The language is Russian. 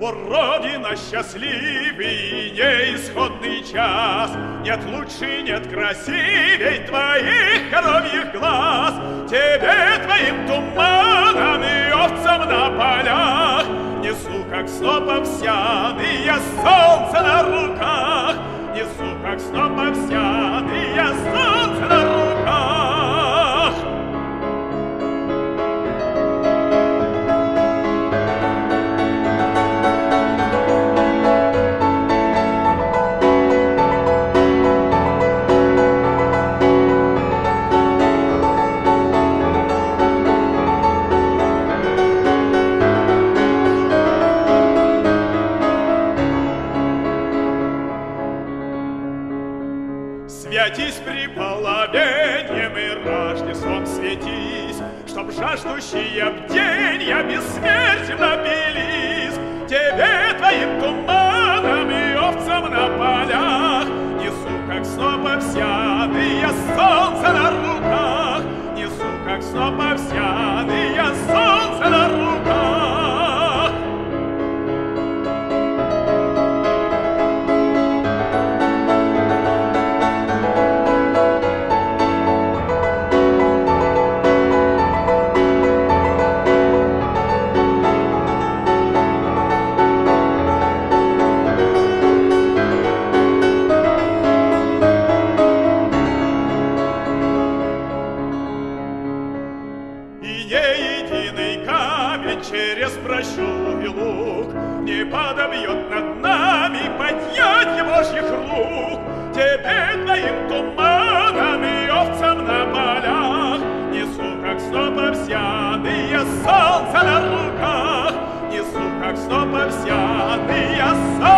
О, Родина, счастливый неисходный час! Нет лучше, нет красивей твоих коровьих глаз! Тебе, твоим туманам и овцам на полях несу, как сноп овсяный, я солнце на руках! Несу, как сноп овсяный, я солнце на руках! Святись при половеньем и Рождеством светись, чтоб жаждущие бденья бессмертием напились. Тебе, твоим туманам и овцам на полях несу, как сноп овсяный, я солнце на руках. Несу, как сноп овсяный, я солнце на руках. Через прощу и лук не подобьет над нами поднятие Божьих рук. Тебе, твоим туманам и овцам на полях несу, как сноп овсяный, я солнце на руках. Несу, как сноп овсяный, я солнце